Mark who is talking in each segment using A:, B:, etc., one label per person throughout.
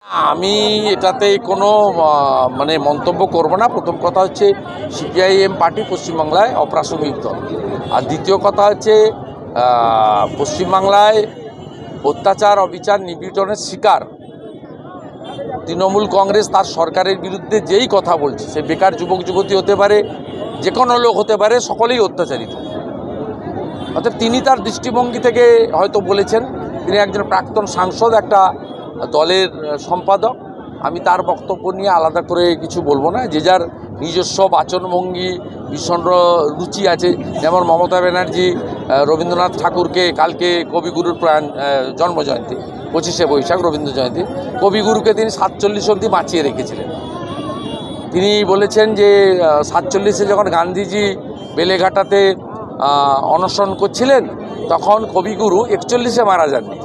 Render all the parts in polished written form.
A: আমি এটাতে কোনো মানে মন্তব্য করব না। প্রথম কথা হচ্ছে সিপিআইএম পার্টি পশ্চিমবাংলায় অপ্রাসঙ্গিক দল, আর দ্বিতীয় কথা হচ্ছে পশ্চিমবাংলায় অত্যাচার অবিচার নিপীড়নের শিকার তৃণমূল কংগ্রেস তার সরকারের বিরুদ্ধে যেই কথা বলছে, সে বেকার যুবক যুবতী হতে পারে, যে কোনো লোক হতে পারে, সকলেই অত্যাচারিত। অর্থাৎ তিনি তার দৃষ্টিভঙ্গি থেকে হয়তো বলেছেন, তিনি একজন প্রাক্তন সাংসদ, একটা দলের সম্পাদক। আমি তার বক্তব্য নিয়ে আলাদা করে কিছু বলবো না। যে যার নিজস্ব বাচনভঙ্গি ভীষণ রুচি আছে। যেমন মমতা ব্যানার্জি রবীন্দ্রনাথ ঠাকুরকে, কালকে কবিগুরুর জন্মজয়ন্তী 25শে বৈশাখ রবীন্দ্র জয়ন্তী, কবিগুরুকে তিনি 47 অবধি বাঁচিয়ে রেখেছিলেন। তিনি বলেছেন যে 47-এ যখন গান্ধীজি বেলেঘাটাতে অনশন করছিলেন, তখন কবিগুরু 41-এ মারা যাননি,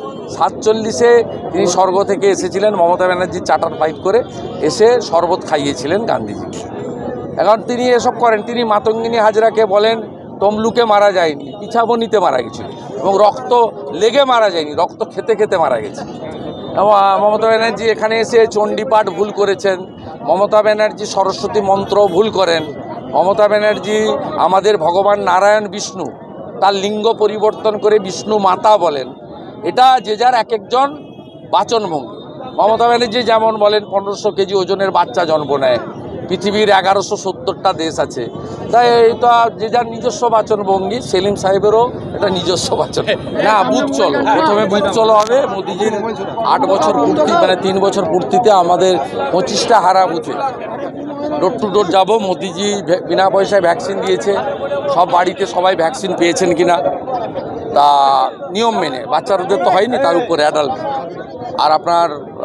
A: 47-এ তিনি স্বর্গ থেকে এসেছিলেন। মমতা ব্যানার্জি চার্টার ফাইট করে এসে শরবত খাইয়েছিলেন গান্ধীজিকে। এখন তিনি এসব করেন। তিনি মাতঙ্গিনী হাজরাকে বলেন তমলুকে মারা যায়নি, পিছাবনিতে মারা গেছিল, এবং রক্ত লেগে মারা যায়নি, রক্ত খেতে খেতে মারা গেছে। এবং মমতা ব্যানার্জি এখানে এসে চণ্ডীপাঠ ভুল করেছেন, মমতা ব্যানার্জি সরস্বতী মন্ত্র ভুল করেন, মমতা ব্যানার্জি আমাদের ভগবান নারায়ণ বিষ্ণু তার লিঙ্গ পরিবর্তন করে বিষ্ণু মাতা বলেন। এটা যে যার এক একজন বাচনভঙ্গি। মমতা ব্যানার্জি যেমন বলেন 1500 কেজি ওজনের বাচ্চা জন্ম নেয়, পৃথিবীর 1170টা দেশ আছে, তাই এটা যে যার নিজস্ব বাচনভঙ্গি। সেলিম সাহেবেরও এটা নিজস্ব বাচন। না, বুথ চলো, প্রথমে বুথ চলো হবে। মোদিজির 8 বছর পূর্তি, মানে 3 বছর পূর্তিতে আমাদের 25টা হারা বুথে ডোর টু ডোর যাবো। মোদিজি বিনা পয়সায় ভ্যাকসিন দিয়েছে, সব বাড়িতে সবাই ভ্যাকসিন পেয়েছেন কিনা, তা নিয়ম মেনে, বাচ্চাদের তো হয়নি, তার উপরে অ্যাডাল্ট। আর আপনার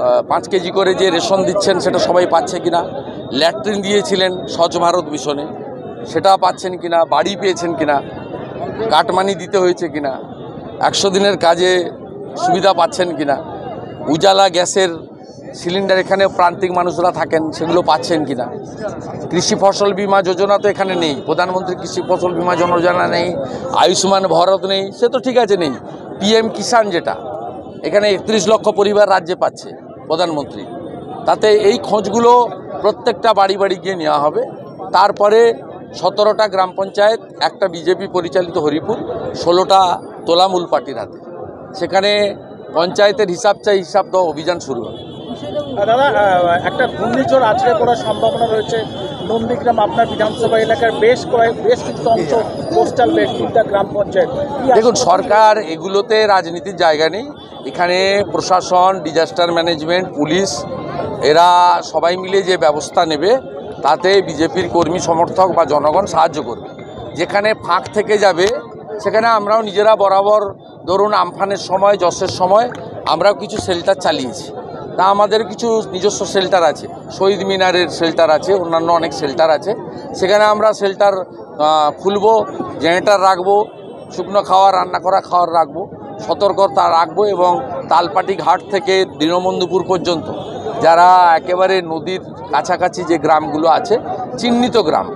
A: 5 কেজি করে যে রেশন দিচ্ছেন সেটা সবাই পাচ্ছে কিনা, ল্যাট্রিন দিয়েছিলেন স্বচ্ছ ভারত মিশনে সেটা পাচ্ছেন কিনা, বাড়ি পেয়েছেন কিনা, কাটমানি দিতে হয়েছে কিনা, 100 দিনের কাজে সুবিধা পাচ্ছেন কিনা, উজালা গ্যাসের সিলিন্ডার এখানে প্রান্তিক মানুষরা থাকেন সেগুলো পাচ্ছেন কিনা, কৃষি ফসল বীমা যোজনা তো এখানে নেই, প্রধানমন্ত্রী কৃষি ফসল বীমা যোজনা নেই, আয়ুষ্মান ভারত নেই, সে তো ঠিক আছে নেই। পিএম কিষাণ যেটা এখানে 31 লক্ষ পরিবার রাজ্যে পাচ্ছে প্রধানমন্ত্রী, তাতে এই খোঁজগুলো প্রত্যেকটা বাড়ি বাড়ি গিয়ে নেওয়া হবে। তারপরে 17টা গ্রাম পঞ্চায়েত, একটা বিজেপি পরিচালিত হরিপুর, 16টা তোলামূল পার্টির হাতে, সেখানে পঞ্চায়েতের হিসাব চাই, হিসাব দেওয়া অভিযান শুরু হবে।
B: দাদা, একটা ঘূর্ণিঝড় আছড়ে পড়ার সম্ভাবনা রয়েছে নন্দীগ্রাম আপনার বিধানসভা এলাকার বেশ কিছু অংশ, কোস্টাল বেল্ট, 3টা গ্রাম পঞ্চায়েত।
A: দেখুন, সরকার এগুলোতে রাজনীতির জায়গা নেই। এখানে প্রশাসন, ডিজাস্টার ম্যানেজমেন্ট, পুলিশ, এরা সবাই মিলে যে ব্যবস্থা নেবে তাতে বিজেপির কর্মী সমর্থক বা জনগণ সাহায্য করবে। যেখানে ফাঁক থেকে যাবে সেখানে আমরাও নিজেরা বরাবর, ধরুন আমফানের সময়, যশের সময় আমরাও কিছু শেল্টার চালিয়েছি। তা আমাদের কিছু নিজস্ব শেল্টার আছে, শহীদ মিনারের শেল্টার আছে, অন্যান্য অনেক শেল্টার আছে। সেখানে আমরা শেল্টার খুলবো, জেনারেটার রাখবো, শুকনো খাওয়া, রান্না করা খাওয়ার রাখবো, সতর্কতা রাখবো। এবং তালপাটি ঘাট থেকে দীনবন্ধুপুর পর্যন্ত যারা একেবারে নদীর কাছাকাছি যে গ্রামগুলো আছে, চিহ্নিত গ্রাম,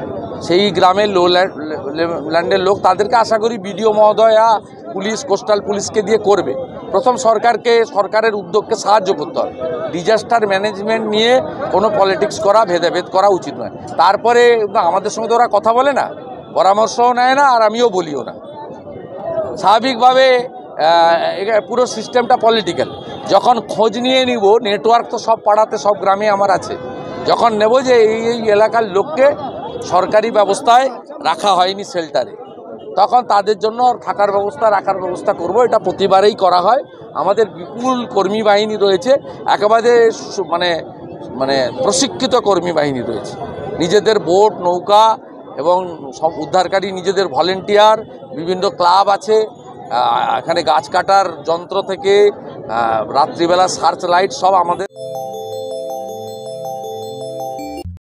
A: সেই গ্রামের ল্যান্ডের লোক, তাদেরকে আশা করি বিডিও মহোদয়া, পুলিশ, কোস্টাল পুলিশকে দিয়ে করবে। প্রথম সরকারের উদ্যোগকে সাহায্য করতে হবে। ডিজাস্টার ম্যানেজমেন্ট নিয়ে কোনো পলিটিক্স করা, ভেদাভেদ করা উচিত নয়। তারপরে আমাদের সঙ্গে তো ওরা কথা বলে না, পরামর্শও নেয় না, আর আমিও বলিও না। স্বাভাবিকভাবে পুরো সিস্টেমটা পলিটিক্যাল। যখন খোঁজ নিয়ে নিব, নেটওয়ার্ক তো সব পাড়াতে, সব গ্রামে আমার আছে, যখন নেব যে এই এলাকার লোককে সরকারি ব্যবস্থায় রাখা হয়নি শেল্টারে, তখন তাদের জন্য থাকার ব্যবস্থা, রাখার ব্যবস্থা করব। এটা প্রতিবারেই করা হয়। আমাদের বিপুল কর্মী বাহিনী রয়েছে, একেবারে মানে প্রশিক্ষিত কর্মী বাহিনী রয়েছে, নিজেদের বোট, নৌকা এবং সব উদ্ধারকারী, নিজেদের ভলেন্টিয়ার, বিভিন্ন ক্লাব আছে। এখানে গাছ কাটার যন্ত্র থেকে রাত্রিবেলা সার্চ লাইট সব আমাদের।